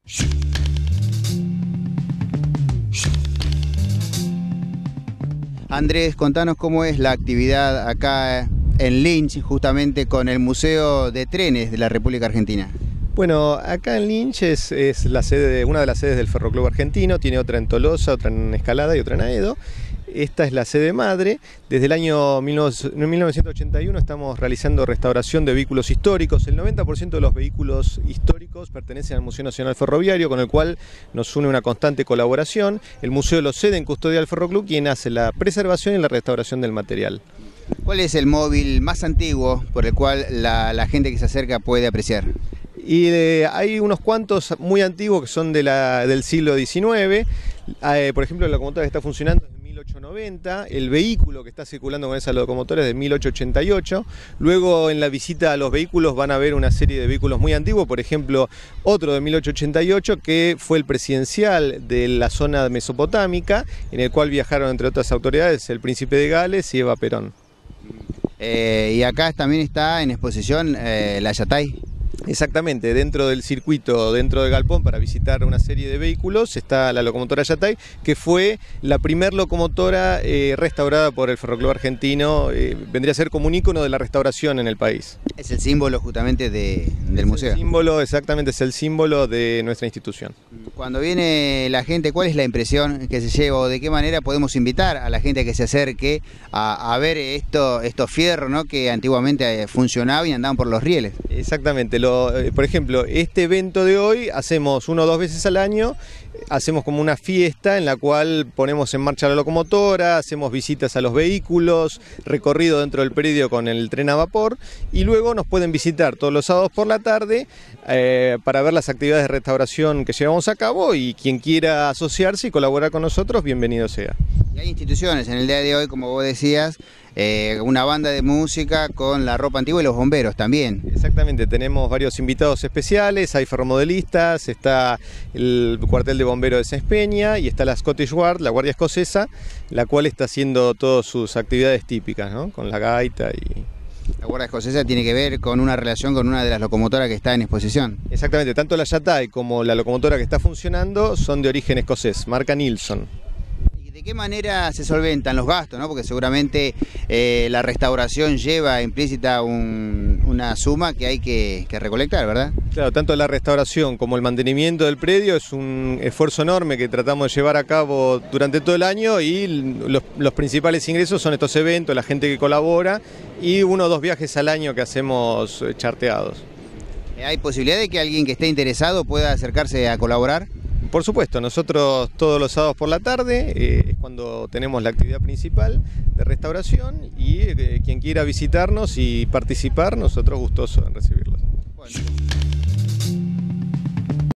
Andrés, contanos cómo es la actividad acá en Lynch, justamente con el Museo de Trenes de la República Argentina. Bueno, acá en Lynch es la sede, una de las sedes del Ferroclub Argentino, tiene otra en Tolosa, otra en Escalada y otra en Aedo. Esta es la sede madre. Desde el año 1981 estamos realizando restauración de vehículos históricos. El 90% de los vehículos históricos pertenecen al Museo Nacional Ferroviario, con el cual nos une una constante colaboración. El museo lo cede en custodia del Ferroclub, quien hace la preservación y la restauración del material. ¿Cuál es el móvil más antiguo por el cual la gente que se acerca puede apreciar? Y hay unos cuantos muy antiguos que son del siglo XIX. Por ejemplo, la locomotora que está funcionando es de 1890, el vehículo que está circulando con esa locomotora es de 1888. Luego, en la visita a los vehículos van a ver una serie de vehículos muy antiguos, por ejemplo, otro de 1888 que fue el presidencial de la zona mesopotámica, en el cual viajaron, entre otras autoridades, el príncipe de Gales y Eva Perón. Y acá también está en exposición la Yatay. Exactamente, dentro del circuito, dentro del galpón, para visitar una serie de vehículos, está la locomotora Yatay, que fue la primer locomotora restaurada por el Ferroclub Argentino, vendría a ser como un ícono de la restauración en el país. Es el símbolo justamente del museo. El símbolo, exactamente, es el símbolo de nuestra institución. Cuando viene la gente, ¿cuál es la impresión que se lleva o de qué manera podemos invitar a la gente a que se acerque a ver estos fierros, ¿no?, que antiguamente funcionaban y andaban por los rieles? Exactamente. Por ejemplo, este evento de hoy hacemos 1 o 2 veces al año, hacemos como una fiesta en la cual ponemos en marcha la locomotora, hacemos visitas a los vehículos, recorrido dentro del predio con el tren a vapor, y luego nos pueden visitar todos los sábados por la tarde para ver las actividades de restauración que llevamos a cabo, y quien quiera asociarse y colaborar con nosotros, bienvenido sea. Y hay instituciones en el día de hoy, como vos decías, una banda de música con la ropa antigua y los bomberos también. Exactamente, tenemos varios invitados especiales, hay ferromodelistas, está el cuartel de bomberos de Sáenz Peña y está la Scottish Guard, la Guardia Escocesa, la cual está haciendo todas sus actividades típicas, ¿no?, con la gaita y... La Guardia Escocesa tiene que ver con una relación con una de las locomotoras que está en exposición. Exactamente, tanto la Yatay como la locomotora que está funcionando son de origen escocés, marca Nilsson. ¿De qué manera se solventan los gastos, ¿no? Porque seguramente la restauración lleva implícita una suma que hay que recolectar, ¿verdad? Claro, tanto la restauración como el mantenimiento del predio es un esfuerzo enorme que tratamos de llevar a cabo durante todo el año, y los principales ingresos son estos eventos, la gente que colabora y 1 o 2 viajes al año que hacemos charteados. ¿Hay posibilidad de que alguien que esté interesado pueda acercarse a colaborar? Por supuesto, nosotros todos los sábados por la tarde es cuando tenemos la actividad principal de restauración, y quien quiera visitarnos y participar, nosotros gustosos en recibirlos. Bueno.